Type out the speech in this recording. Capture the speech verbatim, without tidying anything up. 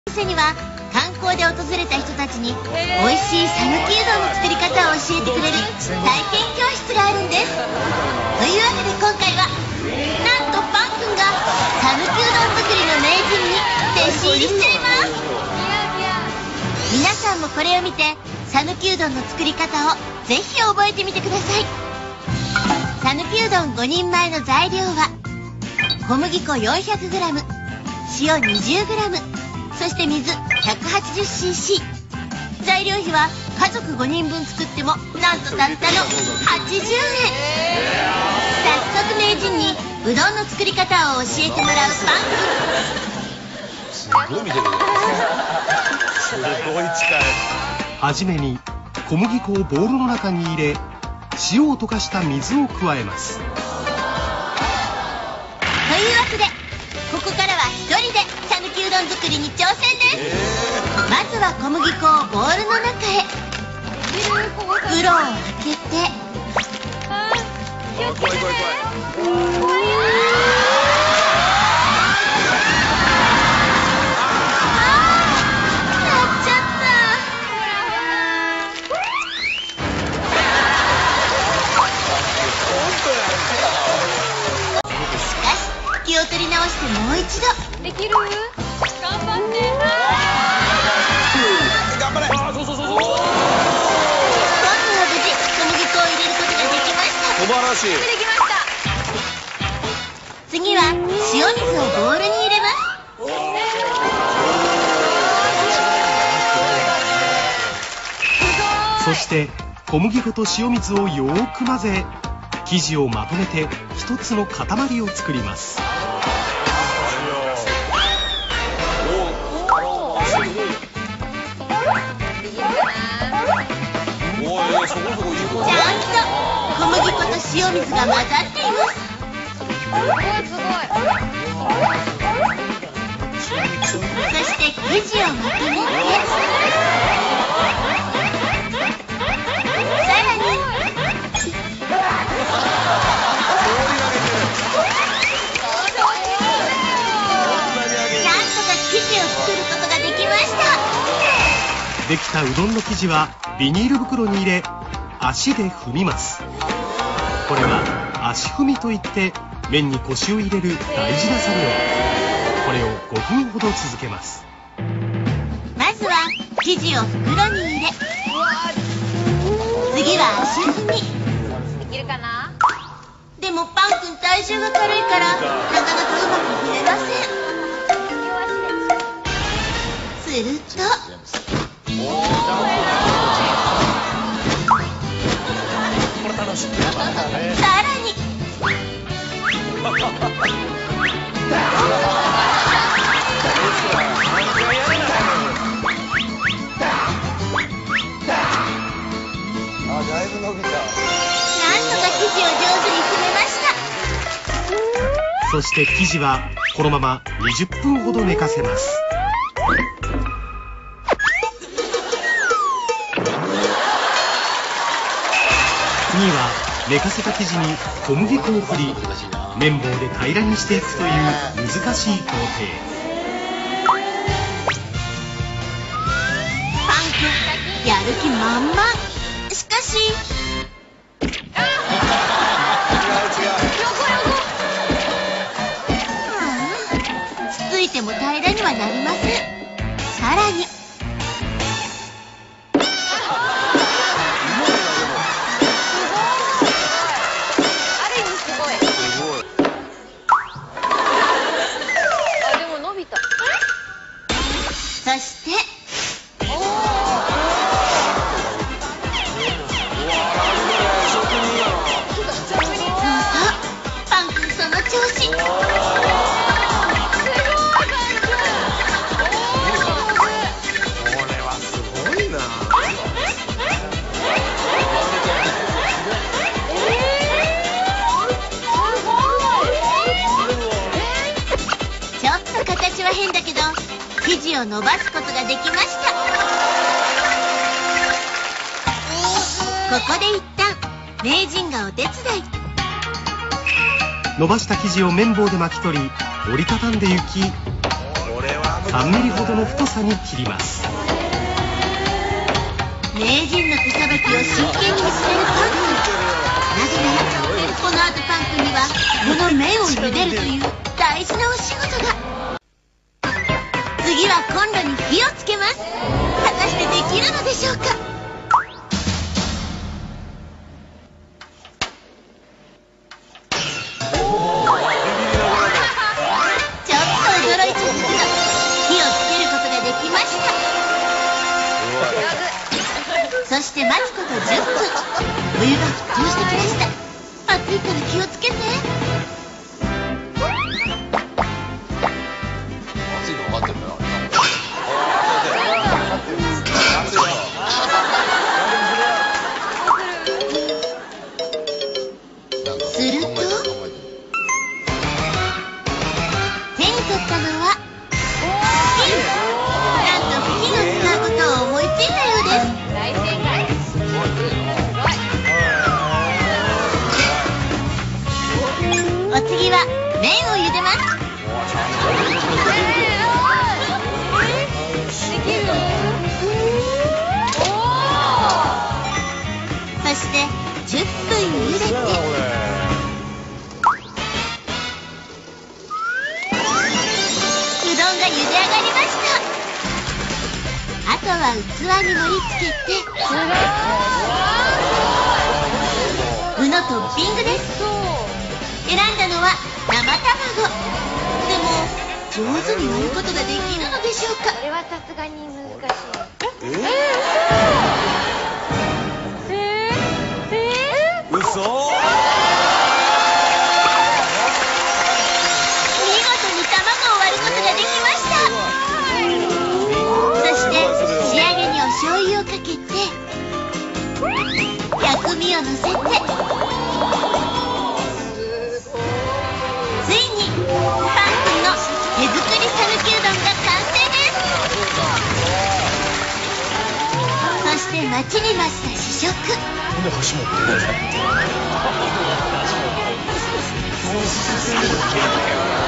店には観光で訪れた人たちに美味しい讃岐うどんの作り方を教えてくれる体験教室があるんです。というわけで今回はなんとパンくんが讃岐うどん作りの名人に弟子入りしちゃいます。皆さんもこれを見て讃岐うどんの作り方をぜひ覚えてみてください。讃岐うどんごにんまえの材料は小麦粉 よんひゃくグラム、 塩 にじゅうグラム、そして水 ひゃくはちじゅうシーシー。 材料費は家族ごにんぶん作ってもなんとたったのはちじゅうえん。早速名人にうどんの作り方を教えてもらうパンくん。 すごい見てるね。すごい近い。 はじめに小麦粉をボウルの中に入れ、塩を溶かした水を加えます。 というわけでここからは一人で讃岐うどん作りに挑戦です。まずは小麦粉をボウルの中へ。袋を開けて気をつけてね。 気を取り直してもう一度。 できる？頑張って。 頑張れ。あ、そうそうそうそう。今度は無事小麦粉を入れることができました。 素晴らしい。 できました。 次は塩水をボウルに入れます。 そして小麦粉と塩水をよーく混ぜ、生地をまとめて一つの塊を作ります。 ちゃんと小麦粉と塩水が混ざっています。 すごいすごい。 そして生地をまとめて、さらになんとか生地を作ることができました。 できたうどんの生地はビニール袋に入れ、足で踏みます。これは足踏みといって、麺に腰を入れる大事な作業。これをごふんほど続けます。 まずは生地を袋に入れ、次は足踏み。 できるかな？ でもパンくん体重が軽いからなかなかうまく踏めません。するとさらにあ、だいぶ伸びた。 なんとか生地を上手に踏めました。 そして生地はこのままにじゅっぷんほど寝かせます。次は寝かせた生地に小麦粉を振り、綿棒で平らにしていくという難しい工程。 パンくんやる気満々。しかしつついても平らにはなりません。さらにそしてパンくんその調子。ちょっと形は変だけど生地を伸ばすことができました。ここで一旦名人がお手伝い。 伸ばした生地を綿棒で巻き取り、折りたたんでいき、 これは難さんミリほどの太さに切ります。 名人の手さばきを真剣に見つめるパン君。なぜならこの後パン君にはこの麺を茹でるという大事なお仕事が。次はコンロに火をつけます。果たしてできるのでしょうか。ちょっと驚いたんですが火をつけることができました。そして待つことじゅっぷん。お湯が沸騰してきました。熱いから気をつけて。 熱いの分かってるな。 すると手に取ったのは布巾。なんと布巾を使うことを思いついたようです。 大正解。 お次は麺を茹でます。そしてじゅっぷん茹でてうどんが茹で上がりました。あとは器に盛り付けて具のトッピングです。選んだのは生卵。でも上手に割ることができるのでしょうか。 これはさすがに難しい。 えええ嘘。 見事に卵を割ることができました。そして仕上げにお醤油をかけて薬味をのせてついにパン君の手作り讃岐うどんが完成です。そして待ちに待った試食。 なんで箸持ってるんですか。